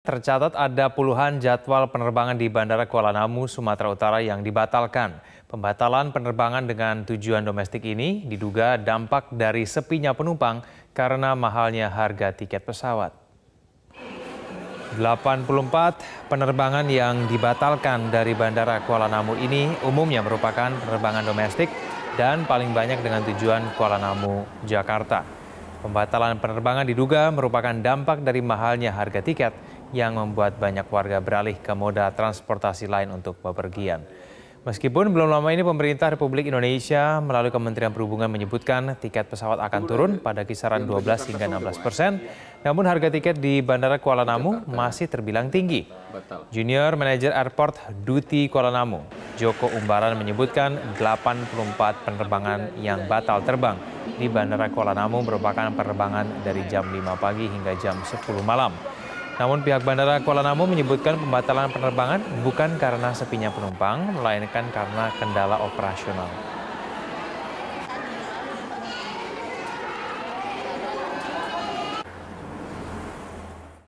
tercatat ada puluhan jadwal penerbangan di Bandara Kuala Namu, Sumatera Utara yang dibatalkan. Pembatalan penerbangan dengan tujuan domestik ini diduga dampak dari sepinya penumpang karena mahalnya harga tiket pesawat. 84 penerbangan yang dibatalkan dari Bandara Kuala Namu ini umumnya merupakan penerbangan domestik dan paling banyak dengan tujuan Kuala Namu, Jakarta. Pembatalan penerbangan diduga merupakan dampak dari mahalnya harga tiket yang membuat banyak warga beralih ke moda transportasi lain untuk bepergian. Meskipun belum lama ini pemerintah Republik Indonesia melalui Kementerian Perhubungan menyebutkan tiket pesawat akan turun pada kisaran 12 hingga 16%, namun harga tiket di Bandara Kuala Namu masih terbilang tinggi. Junior Manager Airport Duty Kuala Namu, Joko Umbaran menyebutkan 84 penerbangan yang batal terbang di Bandara Kuala Namu merupakan penerbangan dari jam 5 pagi hingga jam 10 malam. Namun pihak Bandara Kuala Namu menyebutkan pembatalan penerbangan bukan karena sepinya penumpang, melainkan karena kendala operasional.